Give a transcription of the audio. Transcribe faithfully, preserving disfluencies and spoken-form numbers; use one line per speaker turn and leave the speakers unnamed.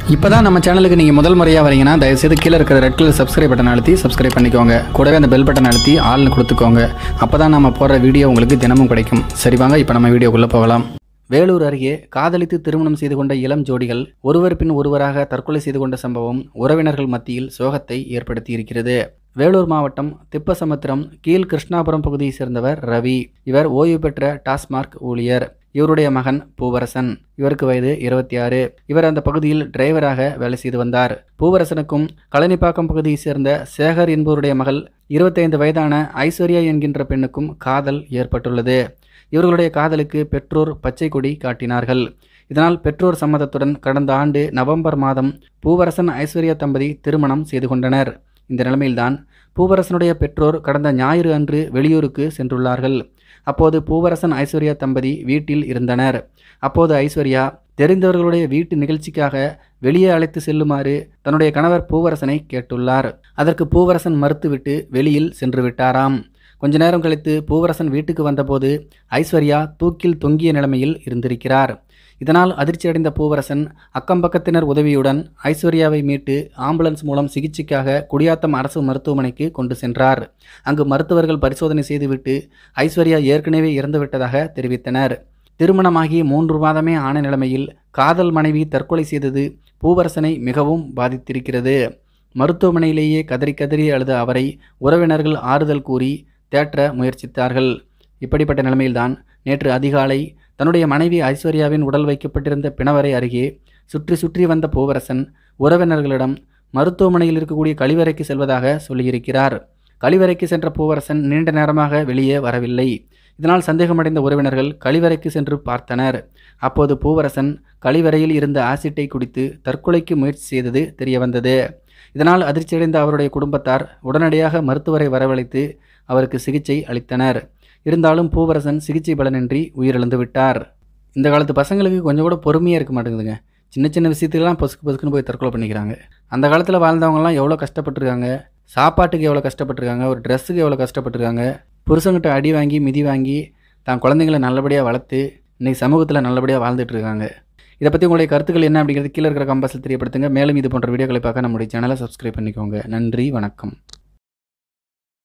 இப்போ தான் நம்ம சேனலுக்கு நீங்கள் முதல் முறையாக வரீங்கன்னா தயவுசெய்து கீழே இருக்கிற ரெட் கலர் சப்ஸ்கிரைப் பட்டன் அழுத்தி சப்ஸ்கிரைப் பண்ணிக்கோங்க. கூடவே அந்த பெல் பட்டன் அழுத்தி ஆள்னு கொடுத்துக்கோங்க. அப்போ தான் நம்ம போடுற வீடியோ உங்களுக்கு தினமும் கிடைக்கும். சரி வாங்க இப்போ நம்ம வீடியோக்குள்ளே போகலாம். வேலூர் அருகே காதலித்து திருமணம் செய்து கொண்ட இளம் ஜோடிகள் ஒருவர் பின் ஒருவராக தற்கொலை செய்து கொண்ட சம்பவம் உறவினர்கள் மத்தியில் சோகத்தை ஏற்படுத்தி இருக்கிறது. வேலூர் மாவட்டம் திப்பசமுத்திரம் கீழ் கிருஷ்ணாபுரம் பகுதியை சேர்ந்தவர் ரவி. இவர் ஓய்வு பெற்ற டாஸ்மார்க் ஊழியர். இவருடைய மகன் பூவரசன். இவருக்கு வயது இருபத்தி ஆறு. இவர் அந்த பகுதியில் டிரைவராக வேலை செய்து வந்தார். பூவரசனுக்கும் கழனிப்பாக்கம் பகுதியை சேர்ந்த சேகர் என்பவருடைய மகள் இருபத்தைந்து வயதான ஐஸ்வர்யா என்கின்ற பெண்ணுக்கும் காதல் ஏற்பட்டுள்ளது. இவர்களுடைய காதலுக்கு பெற்றோர் பச்சை கொடி காட்டினார்கள். இதனால் பெற்றோர் சம்மதத்துடன் கடந்த ஆண்டு நவம்பர் மாதம் பூவரசன் ஐஸ்வர்யா தம்பதி திருமணம் செய்து கொண்டனர். இந்த நிலைமையில்தான் பூவரசனுடைய பெற்றோர் கடந்த ஞாயிறு அன்று வெளியூருக்கு சென்றுள்ளார்கள். அப்போது பூவரசன் ஐஸ்வர்யா தம்பதி வீட்டில் இருந்தனர். அப்போது ஐஸ்வர்யா தெரிந்தவர்களுடைய வீட்டு நிகழ்ச்சிக்காக வெளியே அழைத்து செல்லுமாறு தன்னுடைய கணவர் பூவரசனை கேட்டுள்ளார். அதற்கு பூவரசன் மறுத்துவிட்டு வெளியில் சென்று விட்டாராம். கொஞ்ச நேரம் கழித்து பூவரசன் வீட்டுக்கு வந்தபோது ஐஸ்வர்யா தூக்கில் தொங்கிய நிலைமையில் இருந்திருக்கிறார். இதனால் அதிர்ச்சியடைந்த பூவரசன் அக்கம்பக்கத்தினர் உதவியுடன் ஐஸ்வர்யாவை மீட்டு ஆம்புலன்ஸ் மூலம் சிகிச்சைக்காக குடியாத்தம் அரசு மருத்துவமனைக்கு கொண்டு சென்றார். அங்கு மருத்துவர்கள் பரிசோதனை செய்துவிட்டு ஐஸ்வர்யா ஏற்கனவே இறந்துவிட்டதாக தெரிவித்தனர். திருமணமாகி மூன்று மாதமே ஆன நிலைமையில் காதல் மனைவி தற்கொலை செய்தது பூவரசனை மிகவும் பாதித்திருக்கிறது. மருத்துவமனையிலேயே கதறி கதறி அழுத அவரை உறவினர்கள் ஆறுதல் கூறி தேற்ற முயற்சித்தார்கள். இப்படிப்பட்ட நிலைமையில்தான் நேற்று அதிகாலை தன்னுடைய மனைவி ஐஸ்வர்யாவின் உடல் வைக்கப்பட்டிருந்த பிணவரை அருகே சுற்றி சுற்றி வந்த பூவரசன் உறவினர்களிடம் மருத்துவமனையில் இருக்கக்கூடிய கழிவறைக்கு செல்வதாக சொல்லியிருக்கிறார். கழிவறைக்கு சென்ற பூவரசன் நீண்ட நேரமாக வெளியே வரவில்லை. இதனால் சந்தேகமடைந்த உறவினர்கள் கழிவறைக்கு சென்று பார்த்தனர். அப்போது பூவரசன் கழிவறையில் இருந்த ஆசிட்டை குடித்து தற்கொலைக்கு முயற்சி செய்தது தெரியவந்தது. இதனால் அதிர்ச்சியடைந்த அவருடைய குடும்பத்தார் உடனடியாக மருத்துவரை வரவழைத்து அவருக்கு சிகிச்சை அளித்தனர். இருந்தாலும் பூவரசன் சிகிச்சை பலனின்றி உயிரிழந்து விட்டார். இந்த காலத்து பசங்களுக்கு கொஞ்சம் கூட பொறுமையாக இருக்க மாட்டேங்குதுங்க. சின்ன சின்ன விஷயத்துக்கெல்லாம் பொசுக்கு பொசுக்குன்னு போய் தற்கொலை பண்ணிக்கிறாங்க. அந்த காலத்தில் வாழ்ந்தவங்கலாம் எவ்வளோ கஷ்டப்பட்டுருக்காங்க. சாப்பாட்டுக்கு எவ்வளோ கஷ்டப்பட்டுருக்காங்க. ஒரு ட்ரெஸ்ஸுக்கு எவ்வளோ கஷ்டப்பட்டுருக்காங்க. புருஷங்கிட்ட அடி வாங்கி மிதி வாங்கி தான் குழந்தைங்களை நல்லபடியாக வளர்த்து இன்றைக்கி சமூகத்தில் நல்லபடியாக வாழ்ந்துட்டு இருக்காங்க. இதை பற்றி உங்களுடைய கருத்துக்கள் என்ன அப்படிங்கிறது கீழே இருக்கிற கம்பாஸில் தெரியப்படுத்துங்க. மேலும் இது போன்ற வீடியோக்களை பார்க்க நம்முடைய சேனலை சப்ஸ்கிரைப் பண்ணிக்கோங்க. நன்றி, வணக்கம்.